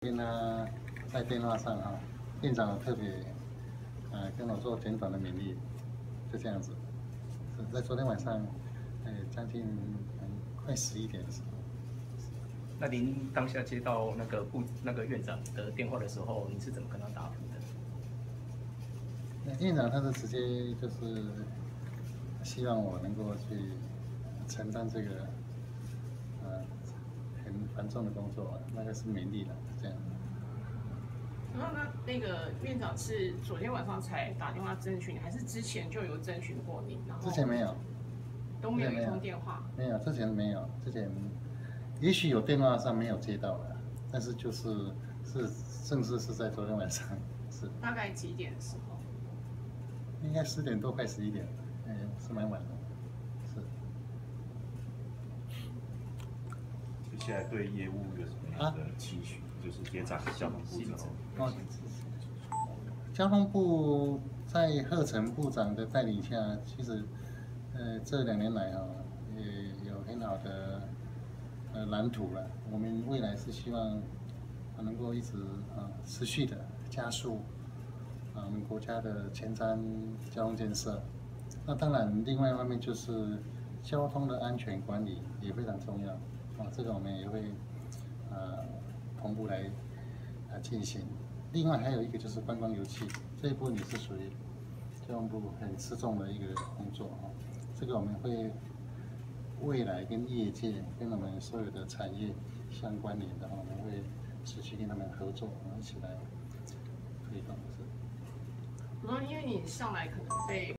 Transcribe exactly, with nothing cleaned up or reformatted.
跟他在电话上啊，院长特别呃跟我做简短的勉励，就这样子。是在昨天晚上，呃将近嗯快十一点的时候。 那您当下接到那个部那个院长的电话的时候，您是怎么跟他答复的？ 那院长他是直接就是希望我能够去承担这个呃很繁重的工作，那个是勉励的这样。 那那那个院长是昨天晚上才打电话征询，还是之前就有征询过您？然后之前没有， 都没有一通电话。 没有，之前没有，之前也许有电话上没有接到的，但是就是是正式是在昨天晚上，是大概几点的时候？ 应该十点多快十一点，哎，是蛮晚的，是。 接下来对业务有什么样的期许？啊、就是接掌交通部之后。哦， 交通部在贺成部长的带领下，其实呃这两年来啊，也有很好的呃蓝图了。我们未来是希望能够一直啊持续的加速啊我们国家的前瞻交通建设。那当然，另外一方面就是交通的安全管理也非常重要啊，这个我们也会呃同步来啊进行。另外还有一个就是观光游憩，这一部分也是属于交通部很吃重的一个工作哈。这个我们会未来跟业界、跟我们所有的产业相关联的话，我们会持续跟他们合作，一起来推动。 我说，因为你上来可能被